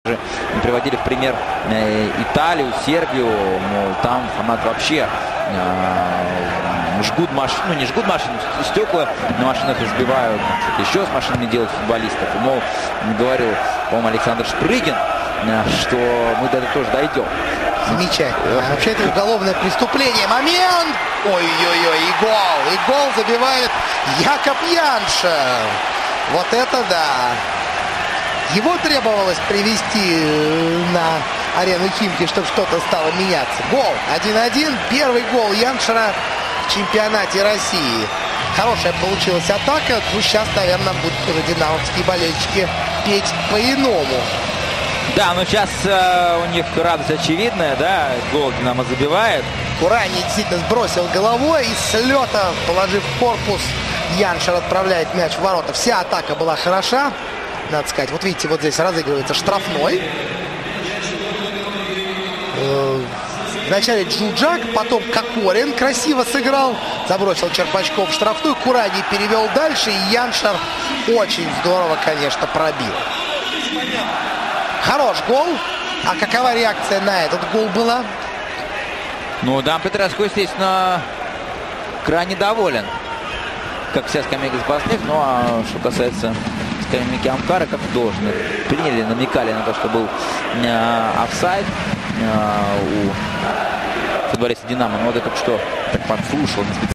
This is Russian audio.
Приводили в пример Италию, Сербию, мол, там фанат вообще жгут машины, ну не жгут машины, стекла на машинах разбивают, что-то еще с машинами делают футболистов. И, мол, говорил, по-моему, Александр Шпрыгин, что мы до этого тоже дойдем. Замечательно. А вообще это уголовное преступление. Момент! Ой-ой-ой, и гол забивает Якоб Яншер. Вот это да! Его требовалось привести на арену Химки, чтобы что-то стало меняться. Гол 1-1. Первый гол Яншера в чемпионате России. Хорошая получилась атака. Ну, сейчас, наверное, будут уже динамовские болельщики петь по-иному. Да, но сейчас у них радость очевидная, да, гол Динамо забивает. Курани действительно сбросил головой и с лета, положив корпус, Яншер отправляет мяч в ворота. Вся атака была хороша, надо сказать. Вот видите, вот здесь разыгрывается штрафной. Вначале Джуджак, потом Кокорин красиво сыграл. Забросил Черпачков в штрафную. Курани перевел дальше. И Яншер очень здорово, конечно, пробил. Хорош гол. А какова реакция на этот гол была? Ну, Дан Петреско, естественно, крайне доволен. Как вся скамейка запасных. Ну, а что касается скамейки Амкара, как должны. Приняли, намекали на то, что был офсайд у футболиста Динамо. Но вот это что так подслушал.